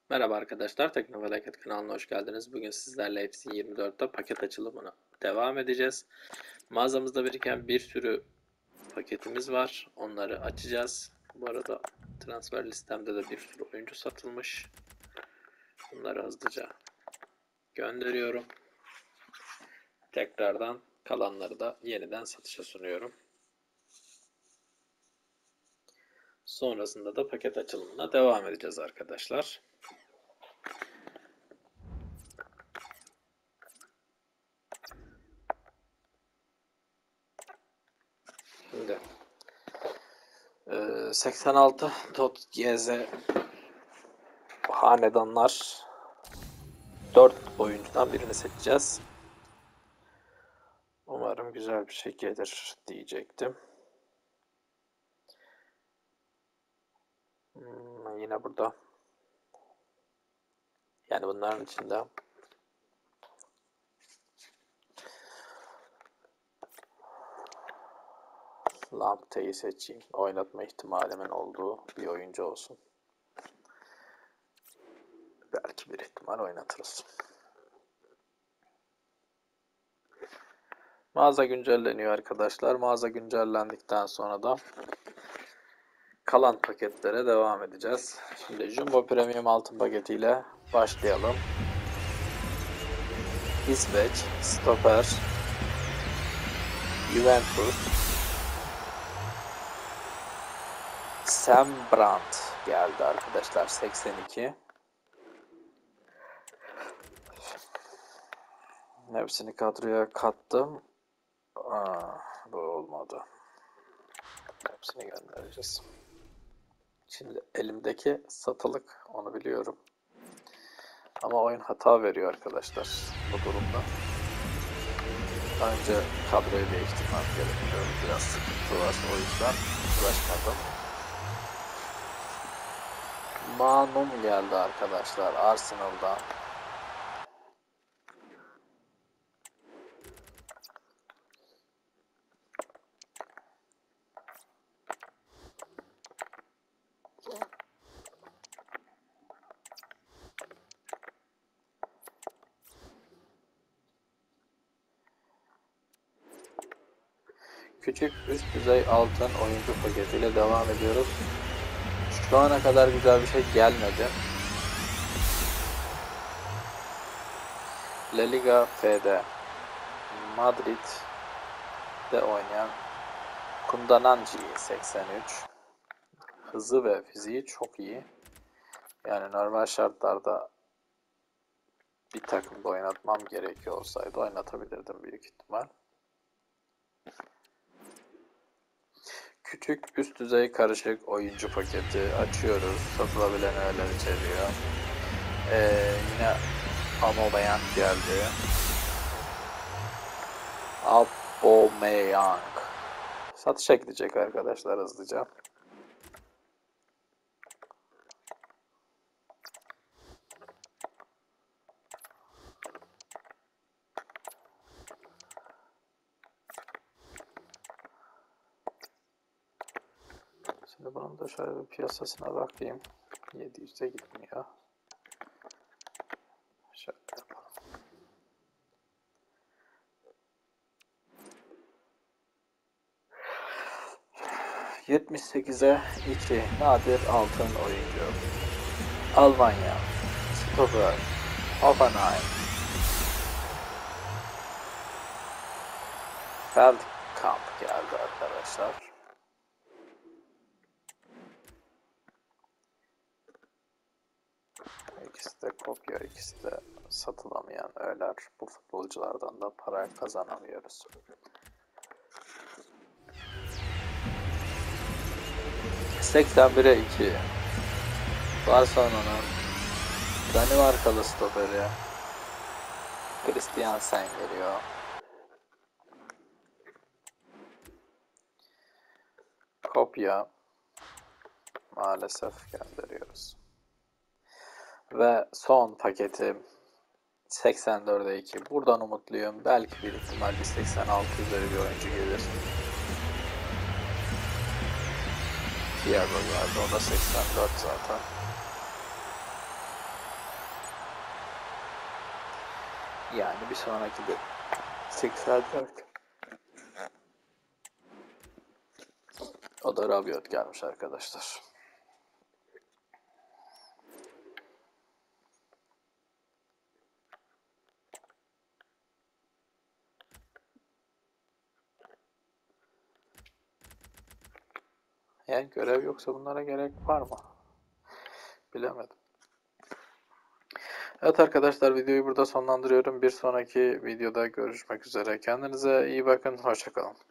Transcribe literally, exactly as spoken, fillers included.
Merhaba arkadaşlar, Teknofelaket kanalına hoş geldiniz. Bugün sizlerle F C yirmi dörtte paket açılımına devam edeceğiz. Mağazamızda biriken bir sürü paketimiz var. Onları açacağız. Bu arada transfer listemde de bir sürü oyuncu satılmış. Bunları hızlıca gönderiyorum. Tekrardan kalanları da yeniden satışa sunuyorum. Sonrasında da paket açılımına devam edeceğiz arkadaşlar. Şimdi seksen altı .gz hanedanlar dört oyuncudan birini seçeceğiz. Umarım güzel bir şey gelir diyecektim. Hmm, yine burada. Yani bunların içinde Lamptey'i seçeyim. Oynatma ihtimalimin olduğu bir oyuncu olsun. Belki bir ihtimal oynatırız. Mağaza güncelleniyor arkadaşlar. Mağaza güncellendikten sonra da kalan paketlere devam edeceğiz. Şimdi Jumbo Premium altın paketiyle başlayalım. İsveç, Stoper, Juventus, Sam Brandt geldi arkadaşlar, seksen iki. Hepsini kadroya kattım. Aa, bu olmadı. Hepsini göndereceğiz. Şimdi elimdeki satılık, onu biliyorum. Ama oyun hata veriyor arkadaşlar bu durumda. Önce kadroyu değiştirmem gerekiyor. Biraz sıkıntı var, o yüzden uğraşmadım. Manum geldi arkadaşlar Arsenal'dan. Küçük üst düzey altın oyuncu paketiyle devam ediyoruz. Şu ana kadar güzel bir şey gelmedi. La Liga F'de Madrid'de oynayan Kundananji seksen üç. Hızı ve fiziği çok iyi. Yani normal şartlarda bir takımda oynatmam gerekiyor olsaydı oynatabilirdim büyük ihtimal. Küçük üst düzey karışık oyuncu paketi açıyoruz. Satılabilen öğeler içeriyor. Ee, yine Aubameyang geldi. Aubameyang satışa gidecek arkadaşlar hızlıca. Şimdi bunun da şöyle bir piyasasına bakayım. yedi yüze gitmiyor. Şöyle yapalım. yetmiş sekize iki nadir altın oyuncu. Almanya. Stoper. Hoffenheim. Feldkamp geldi arkadaşlar. İkisi de kopya, ikisi de satılamayan öğeler. Bu futbolculardan da para kazanamıyoruz. seksen bire iki. Barcelona'nın Danimarkalı stoperi Christiansen geliyor. Kopya maalesef gönderiyoruz. Ve son paketim seksen dörde iki. Buradan umutluyum. Belki bir ihtimal bir seksen altı üzeri bir oyuncu gelir. Thiago geldi. O da seksen dört zaten. Yani bir sonraki de seksen dört. O da Rabiot gelmiş arkadaşlar. Yani görev yoksa bunlara gerek var mı? Bilemedim. Evet arkadaşlar, videoyu burada sonlandırıyorum. Bir sonraki videoda görüşmek üzere. Kendinize iyi bakın. Hoşça kalın.